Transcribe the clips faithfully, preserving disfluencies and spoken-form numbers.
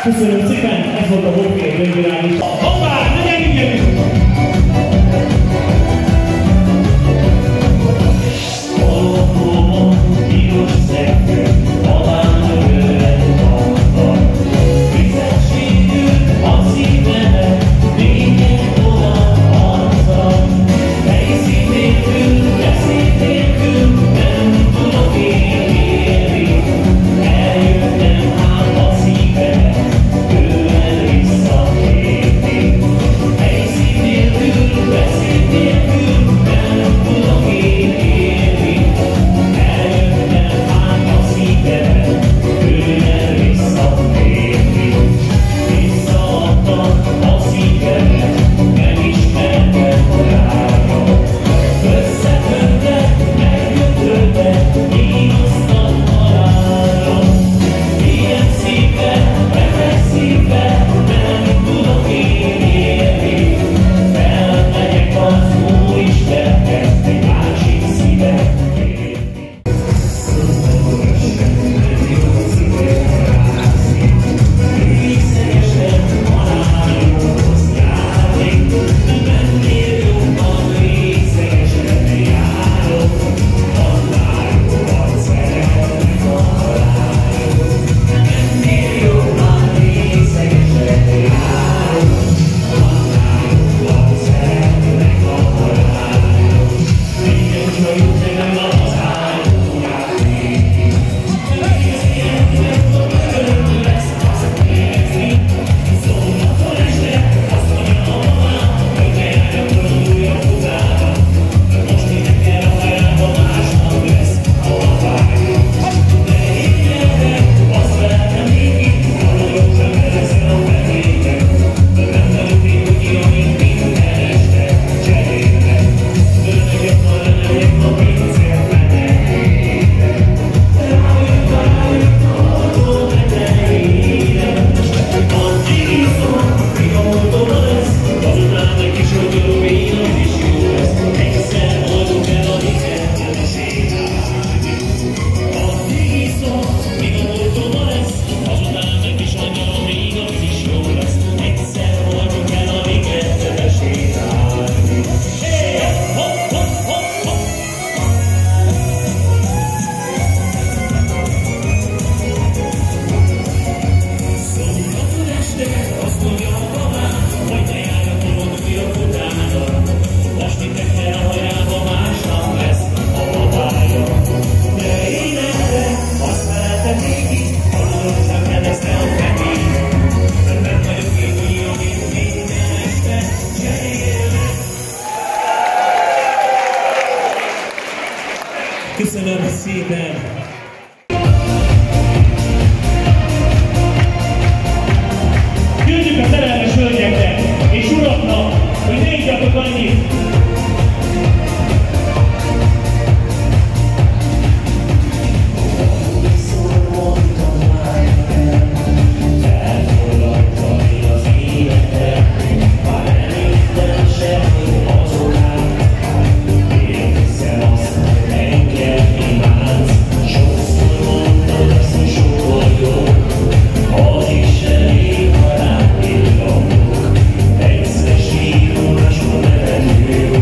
Köszönöm szépen, ez volt a Hockey Gyöngyvirág is. Hoppá, legyen így! Köszönöm szépen! Küldjük a szerelmes hölgyeknek és uraknak, hogy ne igyatok annyit! Egyszer síros, nevető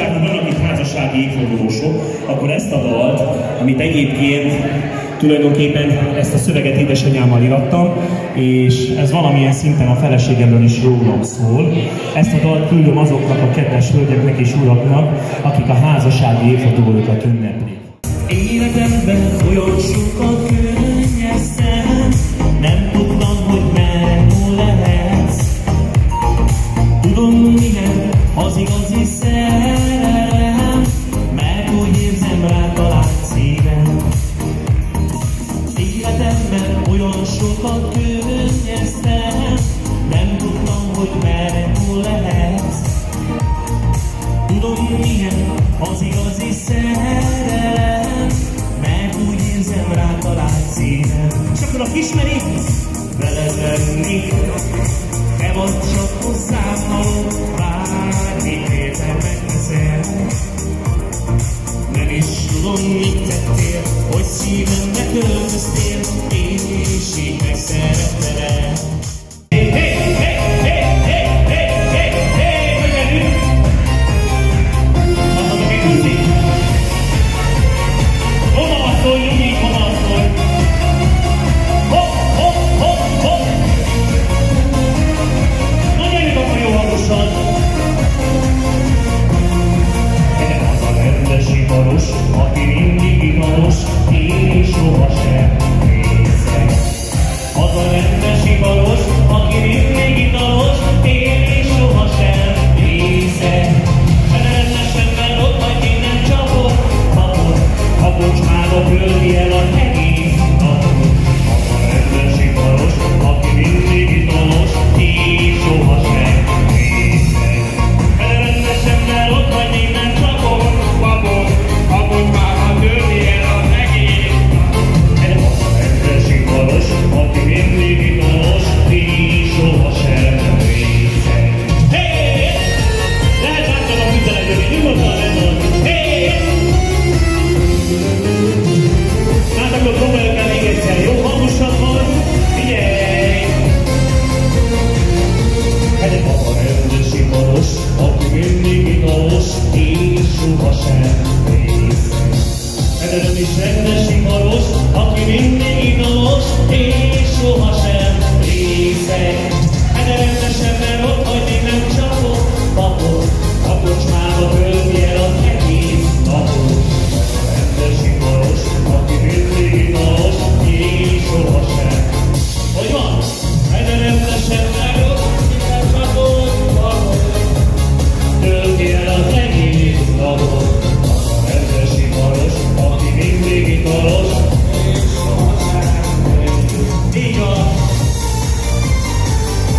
hallották, hogy vannak itt házassági évfordulósok, akkor ezt a dalt, amit egyébként tulajdonképpen ezt a szöveget édesanyámmal irattam, és ez valamilyen szinten a feleségemről is rólam szól. Ezt a dalt küldöm azoknak a kedves hölgyeknek és uraknak, akik a házassági évfordulójukat ünneplik. Életemben olyan sokat könnyeztem, nem tudtam, hogy merre hol lehetsz. Tudom, milyen az igazi szerelem, mert úgy érzem rád talált szívem. Életemben olyan sokat könnyeztem, nem tudtam, hogy merre hol lehetsz. Tudom, milyen az igazi szerelem, mert úgy érzem rád talált szívem. És akkor, aki ismeri, veled lenni, te vagy csak hozzám való, bármit értem megteszel. Nem is tudom, mit tettél, hogy szívembe költöztél, és így megszerettelek. Hé, hé, hé, hé, hé, hé, hé, hé, hogy menünk? Mondhatok egy kúszik? Hova asszony, nyugi, hova asszony? Hopp, hopp, hopp, hopp! Na gyerünk akkor jó hangosan! Az a rendes iparos, aki mindig italos, és sohasem részeg. Az a rendes iparos, aki mindig italos, és sohasem részeg. De rendesen már ott vagy minden csapot, kapod, a kocsmába küldi el az egész napot. Az a rendes iparos, aki mindig italos, és sohasem részeg. De rendesen már ott vagy minden csapot, kapod, a kocsmába küldi el az egész napot. Az a rendes iparos, aki mindig italos, és sohasem részeg. Hé! Lehet látnom a üzenetet, nyugodtan rendben. Hé! Hát akkor próbáljuk el még egyszer, jó hangosabban. Figyelj! Hát az a rendes iparos, aki mindig italos, és sohasem részeg. Hát ez is rendes iparos, aki mindig italos, és sohasem részeg. Hát de rendesen, mert ott vagy minden csapot, papot, a kocsmába tölti el az egész napot. A rendes iparos, aki mindig italos, és sohasem. Hogy van? Hát de rendesen, mert ott vagy minden csapot, papot, tölti el az egész napot. A rendes iparos, aki mindig italos, és sohasem. Így van.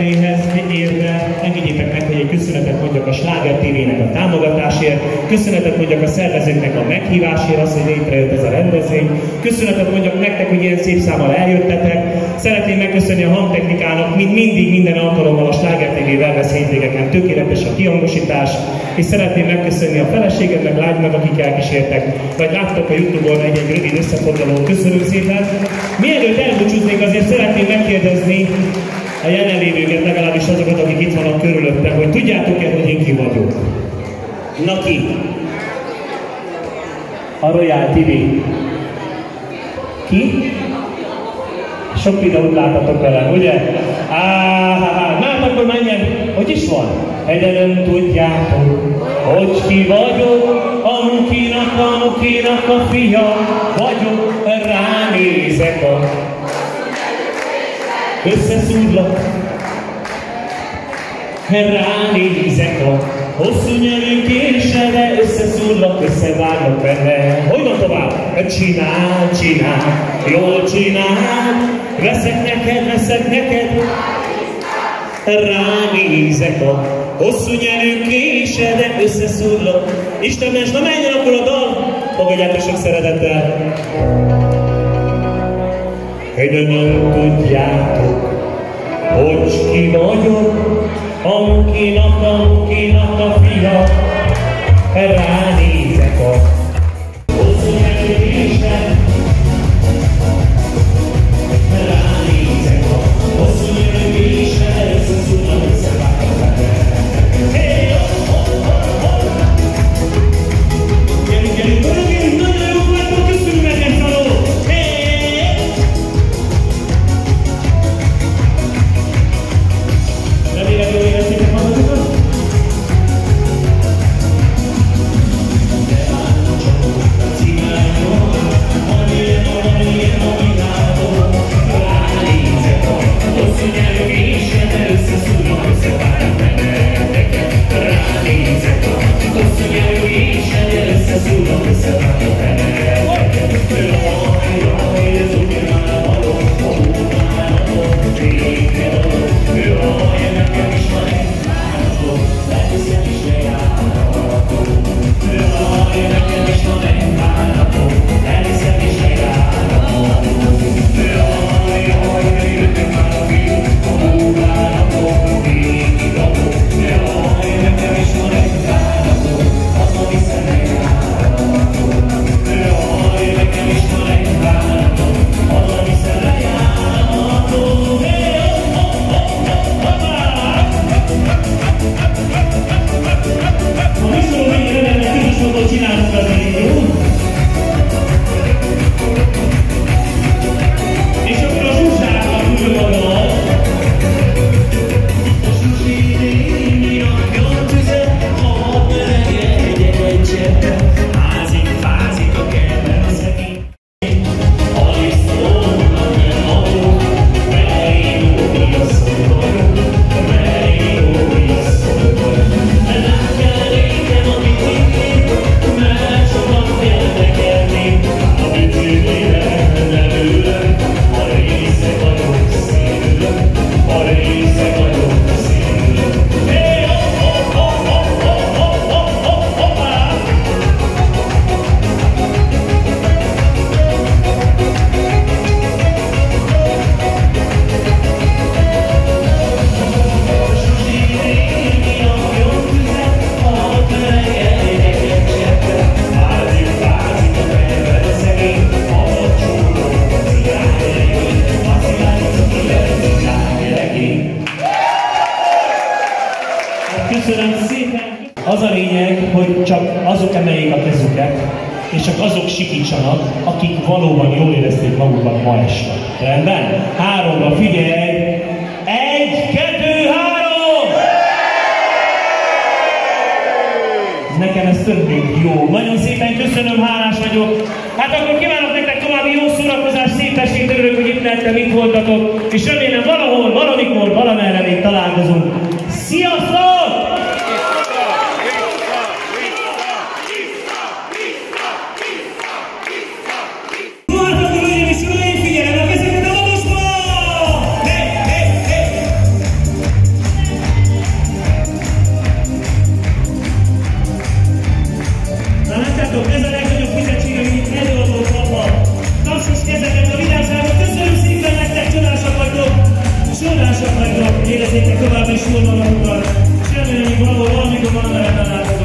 elejéhez érve engedjétek meg, hogy egy köszönetet mondjak a Sláger té vének a támogatásért, köszönetet mondjak a szervezőknek a meghívásért, az, hogy létrejött ez a rendezvény, köszönetet mondjak nektek, hogy ilyen szép számmal eljöttetek, szeretném megköszönni a hangtechnikának, mint mindig minden alkalommal a Sláger té vé Wellness hétvégeken tökéletes a kihangosítás, és szeretném megköszönni a feleségemnek, lánynak, akik elkísértek, vagy láttak a YouTube-on egy-egy rövid összefoglalót. Köszönöm szépen! Mielőtt elbúcsúznék, azért szeretném megkérdezni a jelenlévőket, legalábbis azokat, akik itt vannak körülöttem, hogy tudjátok-e, hogy én ki vagyok? Na ki? A Royal té vé. Ki? Sok videót láttatok velem, ugye? Áh, na akkor menjen, hogy is van? De nem tudjátok, hogy ki vagyok, a Mukinak, a Mukinak a fia vagyok, ránézek a... Összeszúrlak, ránézek a hosszú nyelű késre, de összeszúrlak, összevárlak benne. Hogy van tovább? Csinál, csinál, jól csinál, veszek neked, veszek neked, ránézek a hosszú nyelű késre, de összeszúrlak. Isten ments, na menjen akkor a dal, fogadjátok sok szeretettel. De nem tudjátok, hogy ki vagyok, a Mukinak, a Mukinak a fia, ránézek a hosszú nyelvésre, ránézek a hosszú nyelvésre, összeszúrnak, összevágok benne. Hey, oh, oh, oh, oh! Gyerünk, gyerünk, gyerünk, nagyon jó vagyok, köszönjük meg ezt a lót! Remélem, jól éreztétek magatokat? Az a lényeg, hogy csak azok emeljék a kezüket, és csak azok sikítsanak, akik valóban jól érezték magukat ma este. Rendben? Háromra figyelj! Egy, kettő, három! Nekem ez több mint jó. Nagyon szépen köszönöm, hálás vagyok. Hát akkor kívánok nektek további jó szórakozást, szépességet, örülök, hogy itt lettem, itt voltatok, és remélem valahol, valamikor, valamerre még találkozunk. Sziasztok! Bocsánat,